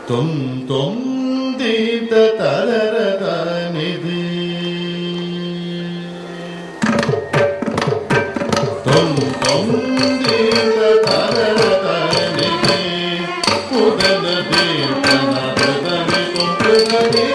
तुम दीत तररद निधि तुम दीत तररद निधि उदन दीत नरदन तुम प्रगति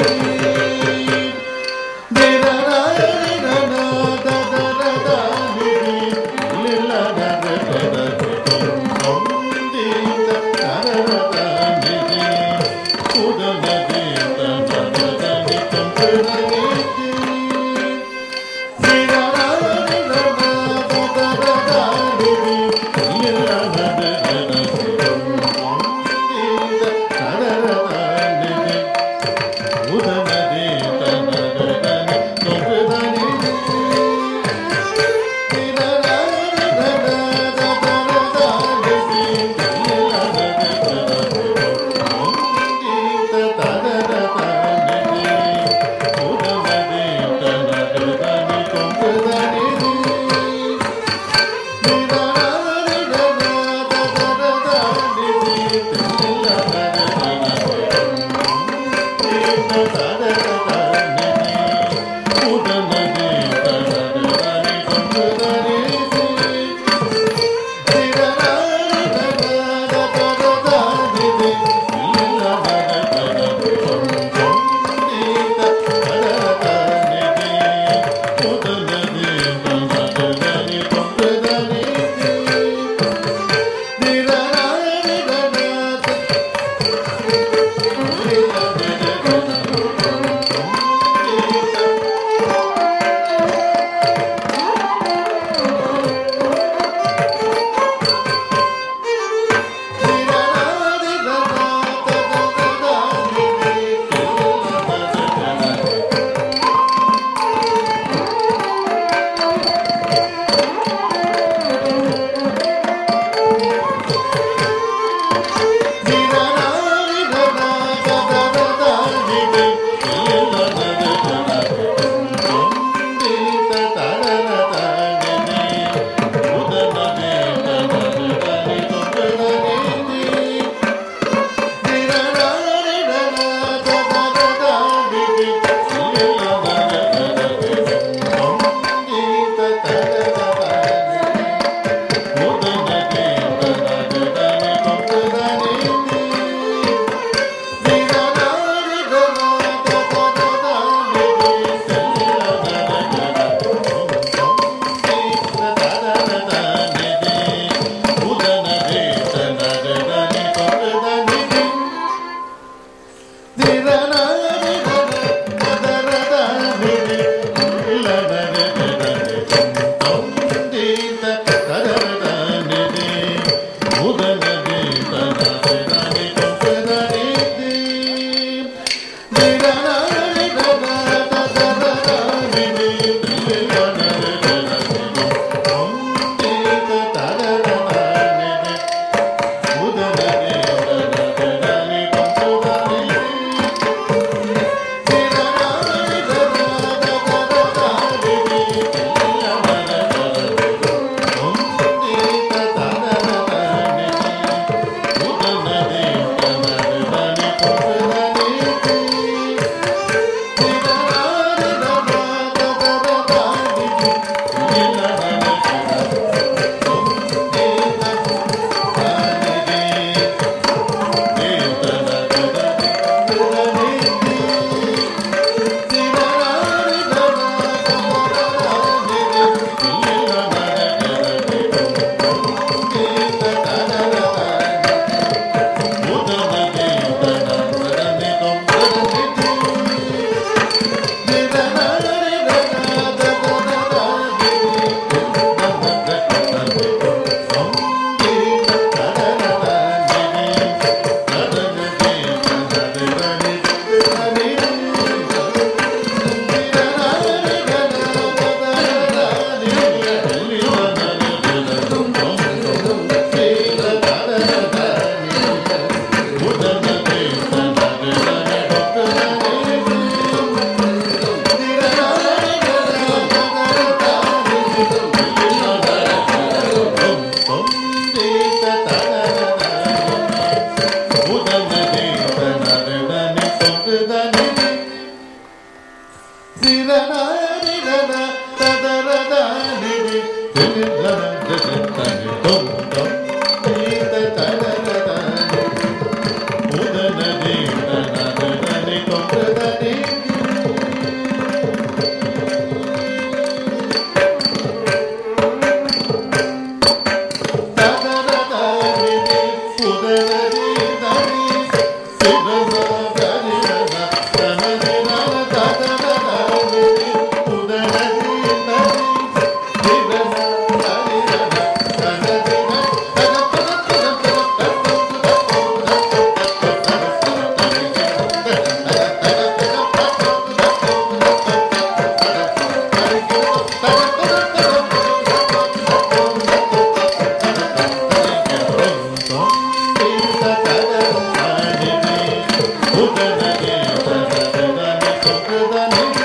ಉದನಗೆ ತನದನಿ ತೊಂದನಿ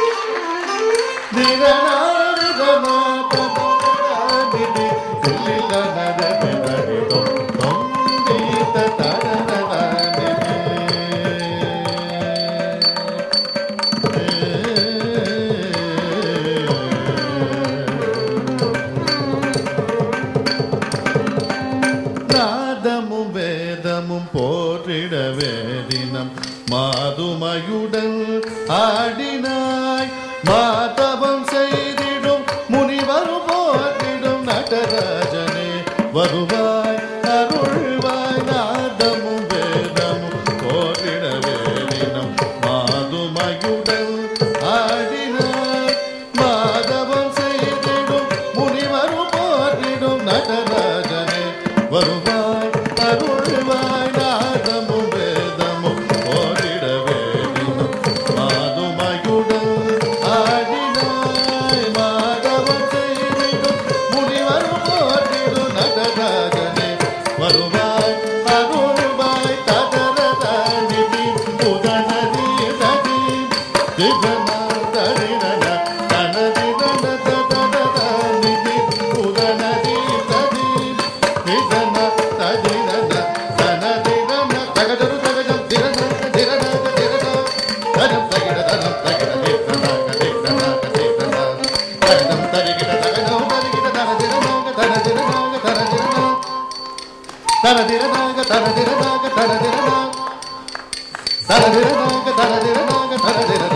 ದಿಗನಾರಿಗನ ಪದನಿ ಕುಲ್ಲಿಲ ನರನೆ ನರಿ ತೊಂದೀತ ತನದನಿ நாதமும் வேதமும் போற்றிடவே தினம் மாதுமையுடன் ஆடினாய் மாதவம் செய்திடும் முனிவரும் போற்றிடும் நடராஜனே வருவாய் அருள்வாய் நாதமும் வேதமும் போற்றிடவே தினம் மாதுமையுடன் ஆடினாய் மாதவம் செய்திடும் முனிவரும் போற்றிடும் நடராஜனே வருவாய் அருள்வாய் நாதமும் வேதமும் ஓடிடவே தினம் மாதுமையுடன் ஆடினாய் மாதவம் செய்திடும் முனிவரும் போற்றிடும் நடராஜனே வருவாய் அருள்வாய் ததரதனிதி உதனதி ததி திகன தரிணன தனதிதன ததரதனிதி உதனதி ததி திகன ததிரன தனதிதன தகதரு தகதம் திரன திரன திரன தனம் தகிட தனம் தகிட திரன திரன திரன தனம் தரிகிட தகதம் தரிகிட தனதிரனாக தனதிரனாக தனதிரனா தனதிரனாக தனதிரனாக தனதிரனா தனதிரனாக தனதிரனாக தனதிரனா